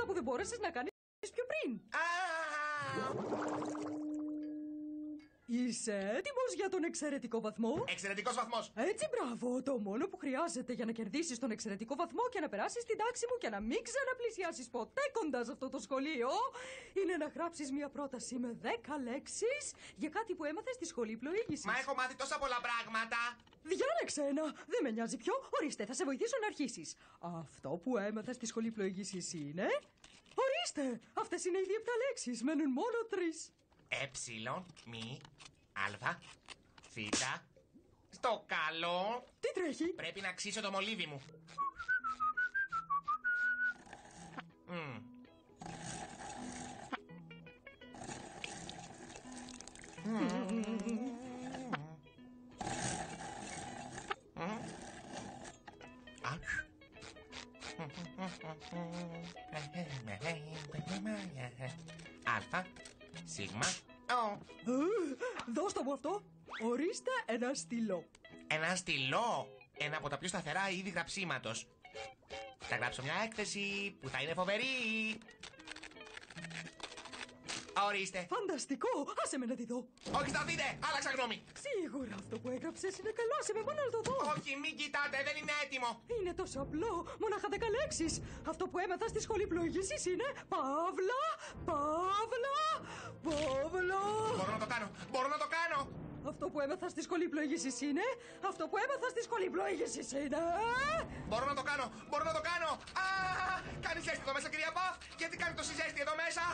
αυτά που δεν μπόρεσες να κάνεις πιο πριν. Είσαι έτοιμος για τον εξαιρετικό βαθμό? Εξαιρετικός βαθμός. Έτσι, μπράβο. Το μόνο που χρειάζεται για να κερδίσεις τον εξαιρετικό βαθμό και να περάσεις την τάξη μου και να μην ξαναπλησιάσεις ποτέ κοντά σε αυτό το σχολείο είναι να γράψεις μια πρόταση με 10 λέξεις για κάτι που έμαθες στη σχολή πλοήγησης. Μα έχω μάθει τόσα πολλά πράγματα. Διάλεξε ένα. Δεν με νοιάζει ποιο. Ορίστε, θα σε βοηθήσω να αρχίσεις. Αυτό που έμαθα στη σχολή πλοήγησης είναι. Ορίστε, αυτές είναι οι 7 λέξεις. Μένουν μόνο 3. Μη, αλφα, θήτα. Στο καλό. Τι τρέχει? Πρέπει να ξύσω το μολύβι μου. Αλφα, σίγμα, Δώσ' το μου αυτό. Ορίστε ένα στυλό. ένα στυλό. Ένα από τα πιο σταθερά είδη γραψίματος. Θα γράψω μια έκθεση που θα είναι φοβερή. Ορίστε. Φανταστικό! Άσε με να τη δω. Όχι, σταθείτε! Άλλαξα γνώμη. Σίγουρα αυτό που έγραψες είναι καλό. Άσε με μόνο να το δω. Όχι, μην κοιτάτε, δεν είναι έτοιμο. Είναι τόσο απλό. Μονάχα 10 λέξεις. Αυτό που έμαθα στη σχολή πλοήγησης είναι Παύλα, Παύλα, Παύλα. Μπορώ να το κάνω, μπορώ να το κάνω. Αυτό που έμαθα στη σχολή πλοήγησης είναι. Αυτό που έμαθα στη σχολή πλοήγησης είναι. Μπορώ να το κάνω, μπορώ να το κάνω. Κάνει ζέστη εδώ μέσα, κυρία Παφ. Γιατί κάνει τόση ζέστη εδώ μέσα.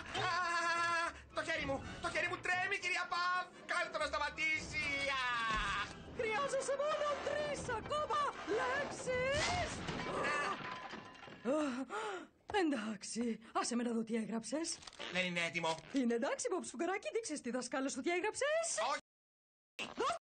Το χέρι μου τρέμει, κυρία Παφ. Κάντε το να σταματήσει. Χρειάζεσαι μόνο 3 ακόμα λέξεις. Εντάξει, άσε με να δω τι έγραψες. Δεν είναι έτοιμο. Είναι εντάξει, Μπομπ Σφουγγαράκι, δείξε στη δασκάλα σου τι έγραψες. Όχι.